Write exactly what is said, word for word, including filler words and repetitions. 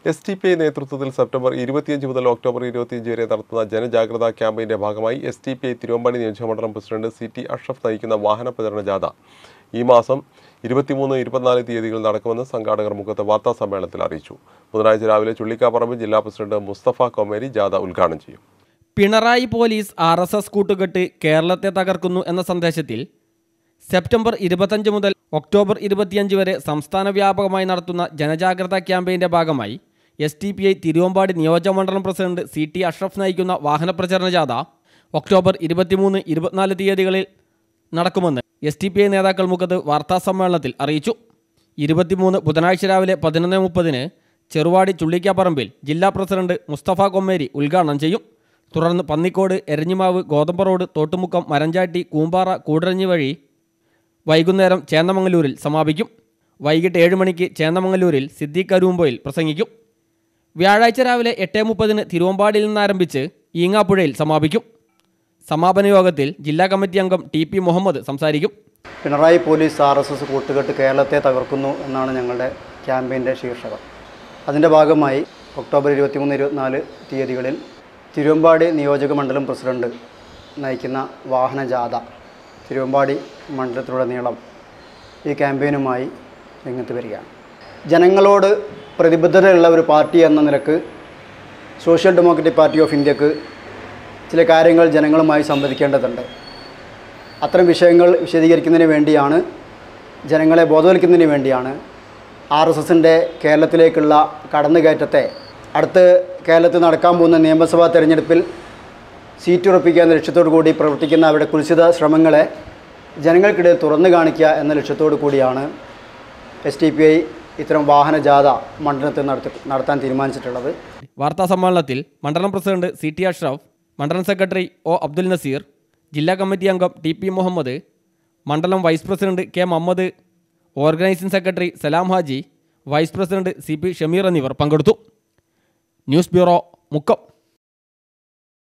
S T P I നേതൃത്വത്തിൽ September ഇരുപത്തിയഞ്ച് മുതൽ ഒക്ടോബർ ഇരുപത്തിയഞ്ച് വരെ നടത്തുന്ന ജനജാഗ്രതാ ക്യാമ്പയിന്റെ ഭാഗമായി S T P I Thiruvambady നിയോജകമണ്ഡലം പ്രസിഡന്റ് സി ടി അഷ്റഫ് നയിക്കുന്ന വാഹന പ്രചരണ ജാഥ ഈ മാസം ഇരുപത്തിമൂന്ന് ഇരുപത്തിനാല് തീയതികളിൽ നടക്കുമെന്ന് സംഘാടകർ മുക്കത്ത് വാർത്താ സമ്മേളനത്തിൽ അറിയിച്ചു. ബുധനാഴ്ച രാവിലെ ചുള്ളിക്കാപ്പറമ്പ് ജില്ലാ പ്രസിഡന്റ് മുസ്തഫ കൊമേരി ജാഥ ഉദ്ഘാടനം ചെയ്യും. Pinarayi police R S S കൂട്ടുകെട്ട് കേരളത്തെ തകർക്കുന്നു എന്ന സന്ദേശത്തിൽ സെപ്റ്റംബർ ഇരുപത്തഞ്ച് മുതൽ ഒക്ടോബർ ഇരുപത്തിയഞ്ച് വരെ സംസ്ഥാന വ്യാപകമായി നടത്തുന്ന ജനജാഗ്രതാ ക്യാമ്പയിൻ്റെ ഭാഗമായി S T P I Thiruvambady നിയോജകമണ്ഡലം പ്രസിഡന്റ് സി ടി അഷ്റഫ് നയിക്കുന്ന വാഹന പ്രചരണ ജാഥ ഒക്ടോബർ ഇരുപത്തിമൂന്ന് ഇരുപത്തിനാല് തീയതികളിൽ നടക്കുമെന്ന് എസ് ടി പി ഐ നേതാക്കൾ മുഖത്ത് വാർത്താസമ്മേളനത്തിൽ അറിയിച്ചു. ഇരുപത്തിമൂന്ന് ബുധനാഴ്ച രാവിലെ പതിനൊന്ന് മുപ്പതിന് ചെറുവാടി ചുള്ളിക്കാപ്പറമ്പിൽ ജില്ലാ പ്രസിഡന്റ് മുസ്തഫ കൊമ്മേരി ഉദ്ഘാടനം ചെയ്യും. തുടർന്ന് പന്നിക്കോട്, എരഞ്ഞിമാവ്, ഗോതമ്പ് റോഡ്, തോട്ടുമുക്കം, മരഞ്ചാട്ടി, കൂമ്പാറ, കൂടരഞ്ഞി വഴി വൈകുന്നേരം ചേന്നമംഗലൂരിൽ സമാപിക്കും. വൈകിട്ട് ഏഴ് മണിക്ക് ചേന്നമംഗലൂരിൽ സിദ്ദീഖ് കരൂമ്പോയിൽ പ്രസംഗിക്കും. വ്യാഴാഴ്ച രാവിലെ എട്ട് മുപ്പതിന് തിരുവമ്പാടിയിൽ നിന്നാരംഭിച്ച് ഈങ്ങാപ്പുഴയിൽ സമാപിക്കും. സമാപന യോഗത്തിൽ ജില്ലാ കമ്മിറ്റി അംഗം ടി പി മുഹമ്മദ് സംസാരിക്കും. Pinarayi police R S S കൂട്ടുകെട്ട് കേരളത്തെ തകർക്കുന്നു എന്നാണ് ഞങ്ങളുടെ ക്യാമ്പയിൻ്റെ ശീർഷകം. അതിൻ്റെ ഭാഗമായി ഒക്ടോബർ ഇരുപത്തിമൂന്ന് ഇരുപത്തിനാല് തീയതികളിൽ തിരുവമ്പാടി നിയോജക മണ്ഡലം പ്രസിഡന്റ് നയിക്കുന്ന വാഹന ജാഥ തിരുവമ്പാടി മണ്ഡലത്തിലുടനീളം ഈ ക്യാമ്പയിനുമായി രംഗത്ത് വരികയാണ്. ജനങ്ങളോട് പ്രതിബദ്ധതയുള്ള ഒരു പാർട്ടി എന്ന നിലക്ക് സോഷ്യൽ ഡെമോക്രാറ്റിക് പാർട്ടി ഓഫ് ഇന്ത്യക്ക് ചില കാര്യങ്ങൾ ജനങ്ങളുമായി സംവദിക്കേണ്ടതുണ്ട്. അത്തരം വിഷയങ്ങൾ വിശദീകരിക്കുന്നതിന് വേണ്ടിയാണ്, ജനങ്ങളെ ബോധവൽക്കുന്നതിന് വേണ്ടിയാണ് ആർ എസ് എസിൻ്റെ കേരളത്തിലേക്കുള്ള കടന്നുകയറ്റത്തെ അടുത്ത് കേരളത്തിൽ നടക്കാൻ പോകുന്ന നിയമസഭാ തെരഞ്ഞെടുപ്പിൽ സീറ്റ് ഉറപ്പിക്കുക എന്ന ലക്ഷ്യത്തോടു കൂടി പ്രവർത്തിക്കുന്ന അവരുടെ കുൽസിത ശ്രമങ്ങളെ ജനങ്ങൾക്കിടയിൽ തുറന്നു കാണിക്കുക എന്ന ലക്ഷ്യത്തോടു കൂടിയാണ് എസ് ടി പി ഐ ഇത്തരം വാഹന ജാഥ മണ്ഡലത്തിൽ നടത്തി നടത്താൻ തീരുമാനിച്ചിട്ടുള്ളത്. വാർത്താ സമ്മേളനത്തിൽ മണ്ഡലം പ്രസിഡന്റ് സി ടി അഷ്റഫ്, മണ്ഡലം സെക്രട്ടറി ഒ അബ്ദുൽ നസീർ, ജില്ലാ കമ്മിറ്റി അംഗം ടി പി മുഹമ്മദ്, മണ്ഡലം vice president K Muhammad, organising secretary Salam Haji, vice president C P Shameer എന്നിവർ പങ്കെടുത്തു. News bureau, Mukkam.